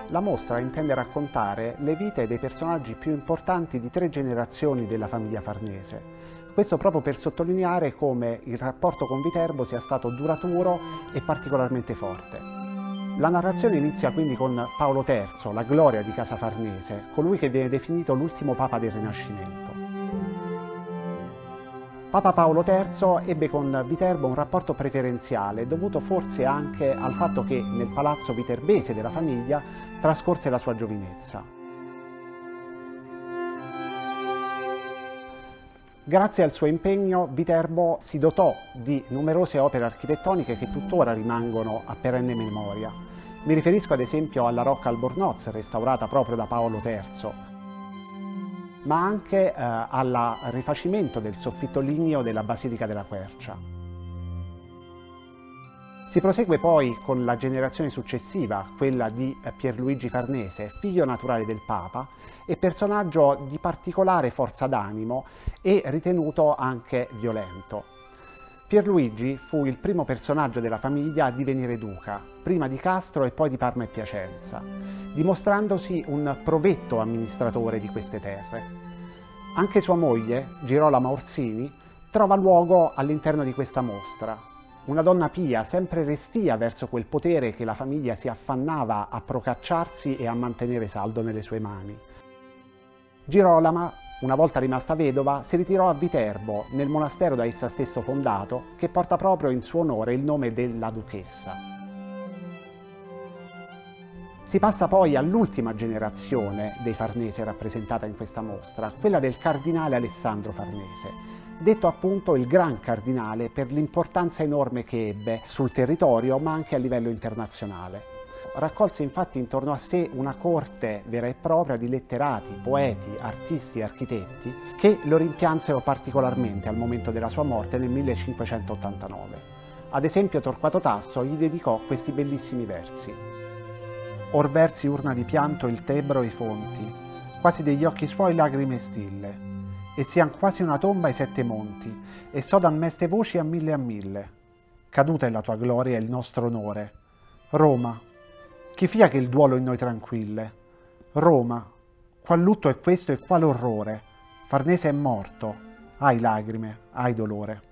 la mostra intende raccontare le vite dei personaggi più importanti di 3 generazioni della famiglia Farnese. Questo proprio per sottolineare come il rapporto con Viterbo sia stato duraturo e particolarmente forte. La narrazione inizia quindi con Paolo III, la gloria di casa Farnese, colui che viene definito l'ultimo papa del Rinascimento. Papa Paolo III ebbe con Viterbo un rapporto preferenziale, dovuto forse anche al fatto che nel palazzo viterbese della famiglia trascorse la sua giovinezza. Grazie al suo impegno, Viterbo si dotò di numerose opere architettoniche che tuttora rimangono a perenne memoria. Mi riferisco ad esempio alla Rocca Albornoz, restaurata proprio da Paolo III, ma anche al rifacimento del soffitto ligneo della Basilica della Quercia. Si prosegue poi con la generazione successiva, quella di Pierluigi Farnese, figlio naturale del Papa e personaggio di particolare forza d'animo e ritenuto anche violento. Pierluigi fu il primo personaggio della famiglia a divenire duca, prima di Castro e poi di Parma e Piacenza, dimostrandosi un provetto amministratore di queste terre. Anche sua moglie, Girolama Orsini, trova luogo all'interno di questa mostra. Una donna pia, sempre restia verso quel potere che la famiglia si affannava a procacciarsi e a mantenere saldo nelle sue mani. Girolama, una volta rimasta vedova, si ritirò a Viterbo, nel monastero da essa stesso fondato, che porta proprio in suo onore il nome della duchessa. Si passa poi all'ultima generazione dei Farnese rappresentata in questa mostra, quella del cardinale Alessandro Farnese, detto appunto il Gran Cardinale per l'importanza enorme che ebbe sul territorio ma anche a livello internazionale. Raccolse infatti intorno a sé una corte vera e propria di letterati, poeti, artisti e architetti che lo rimpiansero particolarmente al momento della sua morte nel 1589. Ad esempio Torquato Tasso gli dedicò questi bellissimi versi. Or versi urna di pianto il Tebro e i fonti, quasi degli occhi suoi lagrime stille, e sian quasi una tomba i 7 monti, e sodan meste voci a mille. Caduta è la tua gloria e il nostro onore. Roma, chi fia che il duolo in noi tranquille? Roma, qual lutto è questo e qual orrore? Farnese è morto, ai lagrime, ai dolore.